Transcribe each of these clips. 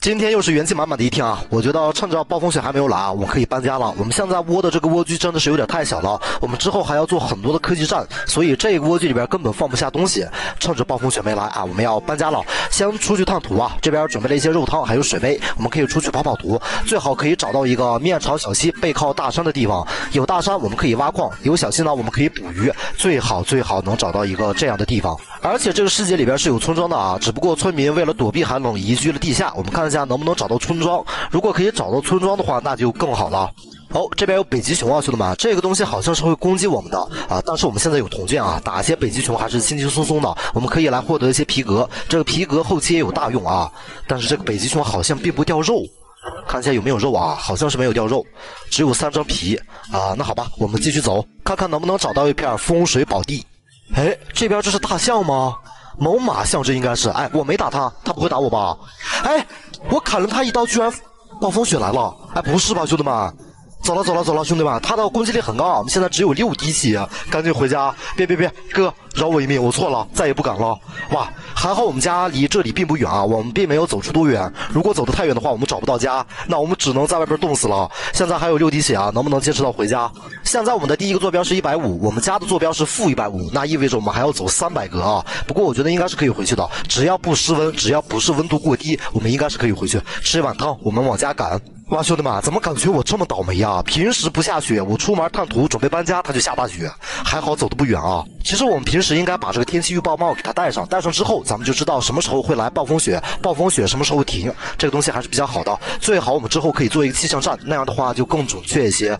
今天又是元气满满的一天啊！我觉得趁着暴风雪还没有来啊，我们可以搬家了。我们现在窝的这个蜗居真的是有点太小了，我们之后还要做很多的科技站，所以这个蜗居里边根本放不下东西。趁着暴风雪没来啊，我们要搬家了。先出去探图啊，这边准备了一些肉汤还有水杯，我们可以出去跑跑图，最好可以找到一个面朝小溪、背靠大山的地方。有大山我们可以挖矿，有小溪呢我们可以捕鱼，最好能找到一个这样的地方。而且这个世界里边是有村庄的啊，只不过村民为了躲避寒冷移居了地下。我们看一下能不能找到村庄，如果可以找到村庄的话，那就更好了。哦，这边有北极熊啊，兄弟们，这个东西好像是会攻击我们的啊，但是我们现在有铜剑啊，打一些北极熊还是轻轻松松的。我们可以来获得一些皮革，这个皮革后期也有大用啊。但是这个北极熊好像并不掉肉，看一下有没有肉啊，好像是没有掉肉，只有3张皮啊。那好吧，我们继续走，看看能不能找到一片风水宝地。哎，这边这是大象吗？猛犸象这应该是，哎，我没打他，他不会打我吧？哎，我砍了他一刀，居然暴风雪来了！哎，不是吧，兄弟们？走了，兄弟们，他的攻击力很高啊！我们现在只有6滴血，赶紧回家！别，哥，饶我一命，我错了，再也不敢了。哇，还好我们家离这里并不远啊，我们并没有走出多远。如果走得太远的话，我们找不到家，那我们只能在外边冻死了。现在还有6滴血啊，能不能坚持到回家？现在我们的第一个坐标是150，我们家的坐标是-150，那意味着我们还要走300格啊。不过我觉得应该是可以回去的，只要不失温，只要不是温度过低，我们应该是可以回去吃一碗汤，我们往家赶。哇，兄弟们，怎么感觉我这么倒霉啊？平时不下雪，我出门探图准备搬家，它就下大雪，还好走得不远啊。其实我们平时应该把这个天气预报帽给它戴上，戴上之后咱们就知道什么时候会来暴风雪，暴风雪什么时候停，这个东西还是比较好的。最好我们之后可以做一个气象站，那样的话就更准确一些。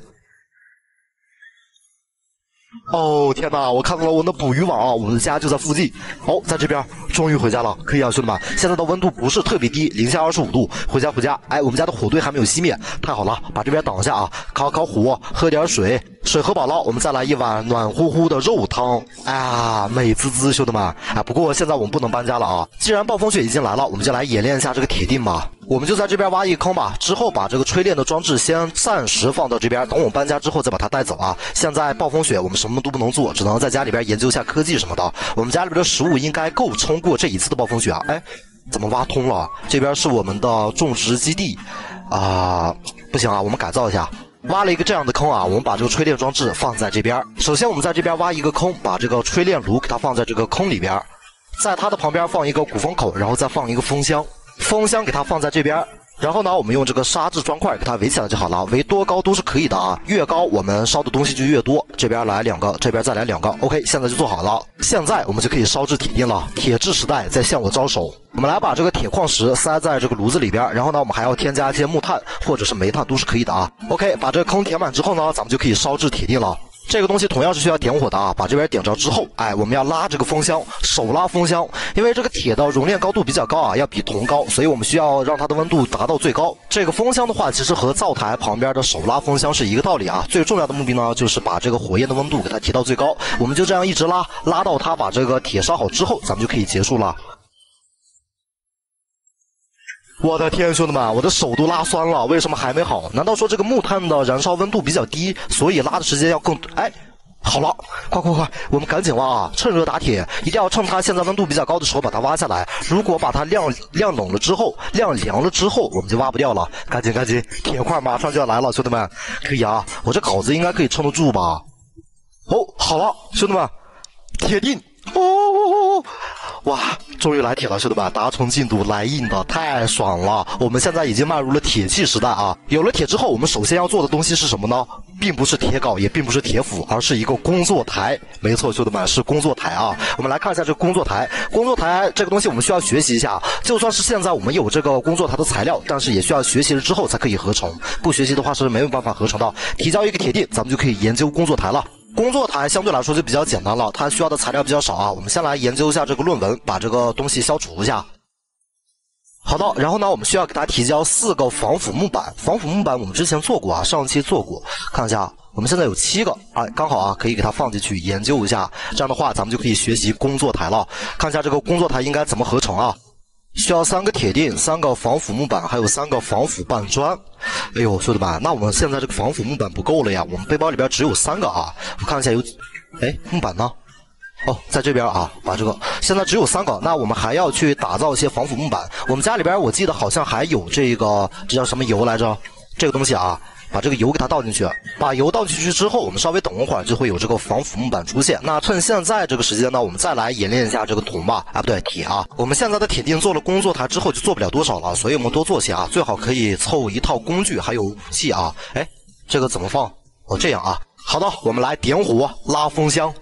哦天哪！我看到了我的捕鱼网啊，我们的家就在附近。哦，在这边，终于回家了，可以啊，兄弟们。现在的温度不是特别低，-25度。回家。哎，我们家的火堆还没有熄灭，太好了，把这边挡一下啊，烤火，喝点水，水喝饱了，我们再来一碗暖乎乎的肉汤。啊，美滋滋，兄弟们。啊，不过现在我们不能搬家了啊，既然暴风雪已经来了，我们就来演练一下这个铁锭吧。我们就在这边挖一个坑吧，之后把这个吹炼的装置先暂时放到这边，等我们搬家之后再把它带走啊。现在暴风雪我们什么都不能做，只能在家里边研究一下科技什么的。我们家里边的食物应该够撑过这一次的暴风雪啊。哎，怎么挖通了？这边是我们的种植基地啊，不行啊，我们改造一下。挖了一个这样的坑啊，我们把这个吹炼装置放在这边。首先我们在这边挖一个坑，把这个吹炼炉给它放在这个坑里边，在它的旁边放一个鼓风口，然后再放一个风箱。风箱给它放在这边，然后呢，我们用这个砂质砖块给它围起来就好了，围多高都是可以的啊，越高我们烧的东西就越多。这边来2个，这边再来2个 ，OK， 现在就做好了。现在我们就可以烧制铁锭了，铁质时代在向我招手。我们来把这个铁矿石塞在这个炉子里边，然后呢，我们还要添加一些木炭或者是煤炭都是可以的啊。OK， 把这个坑填满之后呢，咱们就可以烧制铁锭了。这个东西同样是需要点火的啊，把这边点着之后，哎，我们要拉这个风箱，手拉风箱，因为这个铁的熔炼高度比较高啊，要比铜高，所以我们需要让它的温度达到最高。这个风箱的话，其实和灶台旁边的手拉风箱是一个道理啊。最重要的目的呢，就是把这个火焰的温度给它提到最高。我们就这样一直拉到它把这个铁烧好之后，咱们就可以结束了。我的天，兄弟们，我的手都拉酸了，为什么还没好？难道说这个木炭的燃烧温度比较低，所以拉的时间要更……哎，好了，快，我们赶紧挖啊！趁热打铁，一定要趁它现在温度比较高的时候把它挖下来。如果把它晾冷了之后，晾凉了之后，我们就挖不掉了。赶紧，铁块马上就要来了，兄弟们，可以啊！我这镐子应该可以撑得住吧？哦，好了，兄弟们，铁锭，哦。哇，终于来铁了，兄弟们！达成进度来硬的，太爽了！我们现在已经迈入了铁器时代啊！有了铁之后，我们首先要做的东西是什么呢？并不是铁镐，也并不是铁斧，而是一个工作台。没错，兄弟们，是工作台啊！我们来看一下这个工作台。工作台这个东西我们需要学习一下，就算是现在我们有这个工作台的材料，但是也需要学习了之后才可以合成，不学习的话是没有办法合成的。提交一个铁锭，咱们就可以研究工作台了。工作台相对来说就比较简单了，它需要的材料比较少啊。我们先来研究一下这个论文，把这个东西消除一下。好的，然后呢，我们需要给它提交4个防腐木板。防腐木板我们之前做过啊，上期做过，看一下，我们现在有7个，哎，刚好啊，可以给它放进去研究一下。这样的话，咱们就可以学习工作台了。看一下这个工作台应该怎么合成啊？需要3个铁锭、3个防腐木板，还有3个防腐半砖。哎呦，兄弟们，那我们现在这个防腐木板不够了呀，我们背包里边只有3个啊。我看一下有，哎，木板呢？ 哦，在这边啊，把这个现在只有3个，那我们还要去打造一些防腐木板。我们家里边我记得好像还有这叫什么油来着？这个东西啊。把这个油给它倒进去，把油倒进去之后，我们稍微等一会儿就会有这个防腐木板出现。那趁现在这个时间呢，我们再来演练一下这个铜吧，啊不对，铁啊。我们现在的铁锭做了工作台之后就做不了多少了，所以我们多做些啊，最好可以凑一套工具还有武器啊。哎，这个怎么放？哦，这样啊。好的，我们来点火拉风箱。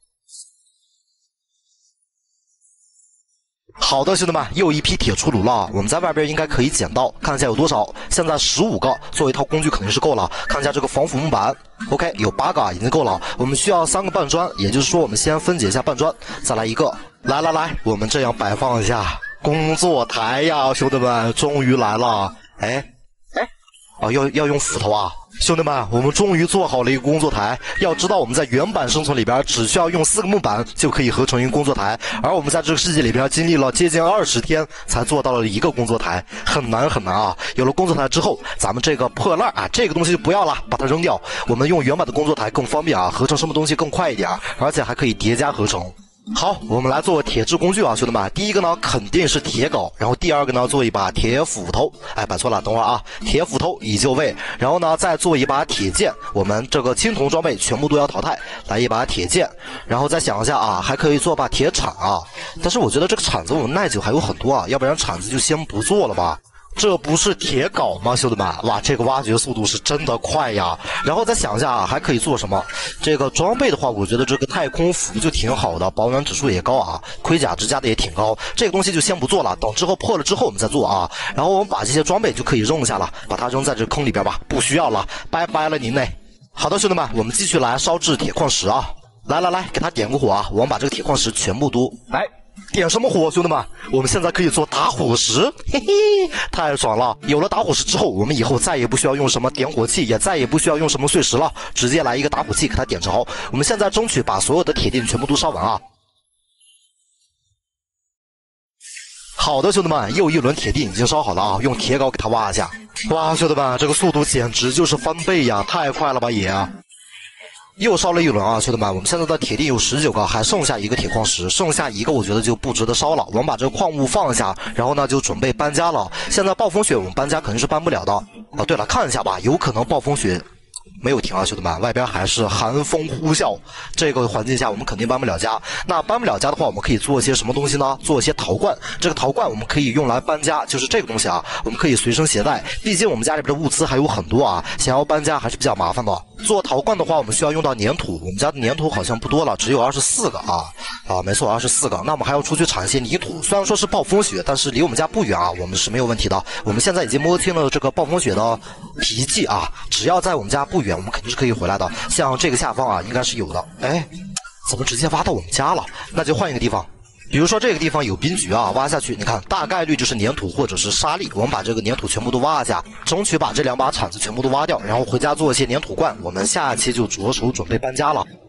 好的，兄弟们，又一批铁出炉了。我们在外边应该可以捡到，看一下有多少。现在15个，做一套工具肯定是够了。看一下这个防腐木板 ，OK， 有8个已经够了。我们需要3个半砖，也就是说我们先分解一下半砖，再来1个。来，我们这样摆放一下工作台呀，兄弟们，终于来了。哎，哦，要用斧头啊。兄弟们，我们终于做好了一个工作台。要知道我们在原版生存里边只需要用4个木板就可以合成一个工作台，而我们在这个世界里边经历了接近20天才做到了1个工作台，很难啊。有了工作台之后，咱们这个破烂啊，这个东西就不要了，把它扔掉。我们用原版的工作台更方便啊，合成什么东西更快一点，而且还可以叠加合成。好，我们来做铁制工具啊，兄弟们。第一个呢肯定是铁镐，然后第二个呢做一把铁斧头。哎，摆错了，等会儿啊，铁斧头已就位。然后呢再做一把铁剑，我们这个青铜装备全部都要淘汰，来一把铁剑。然后再想一下啊，还可以做把铁铲啊，但是我觉得这个铲子我们耐久还有很多啊，要不然铲子就先不做了吧。这不是铁镐吗，兄弟们？哇，这个挖掘速度是真的快呀！然后再想一下啊，还可以做什么？这个装备的话，我觉得这个太空服就挺好的，保暖指数也高啊，盔甲值加的也挺高。这个东西就先不做了，等之后破了之后我们再做啊。然后我们把这些装备就可以扔下了，把它扔在这坑里边吧，不需要了，拜拜了您嘞。好的，兄弟们，我们继续来烧制铁矿石啊！来，给它点个火啊！我们把这个铁矿石全部都来。点什么火，兄弟们？我们现在可以做打火石，嘿嘿，太爽了！有了打火石之后，我们以后再也不需要用什么点火器，也再也不需要用什么碎石了，直接来一个打火器给它点着。我们现在争取把所有的铁锭全部都烧完啊！好的，兄弟们，又一轮铁锭已经烧好了啊！用铁镐给它挖一下。哇，兄弟们，这个速度简直就是翻倍呀，太快了吧也！又烧了一轮啊，兄弟们，我们现在的铁锭有19个，还剩下1个铁矿石，剩下1个我觉得就不值得烧了。我们把这个矿物放下，然后呢就准备搬家了。现在暴风雪我们搬家肯定是搬不了的啊。对了，看一下吧，有可能暴风雪没有停啊，兄弟们，外边还是寒风呼啸，这个环境下我们肯定搬不了家。那搬不了家的话，我们可以做一些什么东西呢？做一些陶罐。这个陶罐我们可以用来搬家，就是这个东西啊，我们可以随身携带。毕竟我们家里边的物资还有很多啊，想要搬家还是比较麻烦的。做陶罐的话，我们需要用到粘土，我们家的粘土好像不多了，只有24个啊，没错，24个。那我们还要出去铲一些泥土，虽然说是暴风雪，但是离我们家不远啊，我们是没有问题的。我们现在已经摸清了这个暴风雪的脾气啊，只要在我们家不远，我们肯定是可以回来的。像这个下方啊，应该是有的。哎，怎么直接挖到我们家了？那就换一个地方。比如说这个地方有冰菊啊，挖下去，你看大概率就是粘土或者是沙粒。我们把这个粘土全部都挖下，争取把这2把铲子全部都挖掉，然后回家做一些粘土罐。我们下期就着手准备搬家了。